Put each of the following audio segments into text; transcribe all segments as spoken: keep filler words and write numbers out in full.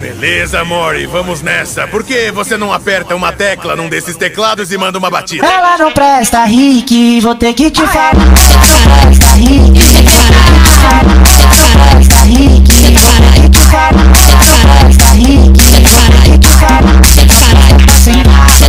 Beleza, amore, vamos nessa. Por que você não aperta uma tecla num desses teclados e manda uma batida? Ela não presta, Rick, vou ter que te falar. Ela não presta, Rick, vou ter que te falar. Ela não presta, Rick, vou ter que te falar. Ela não presta, Rick, vou ter que te falar. Sem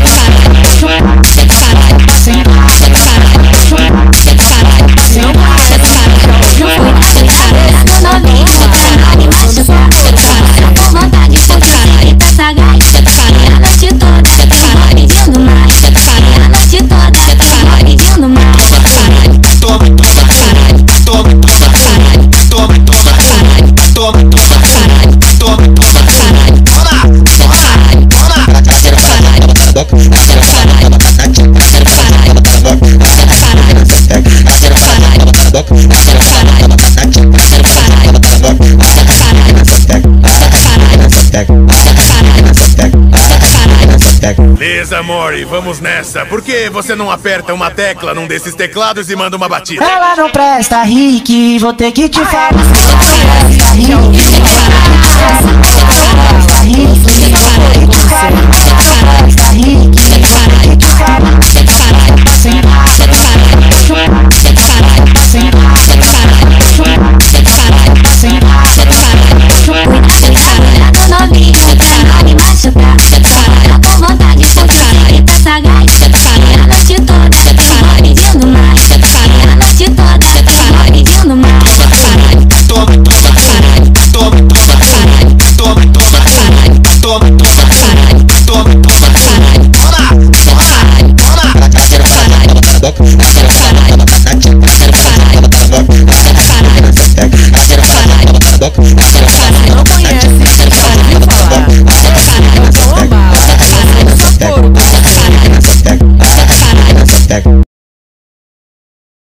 Beleza, amore, vamos nessa. Por que você não aperta uma tecla num desses teclados e manda uma batida? Ela não presta, Rick, vou ter que te falar. Ela não presta, Rick, vou ter que te falar.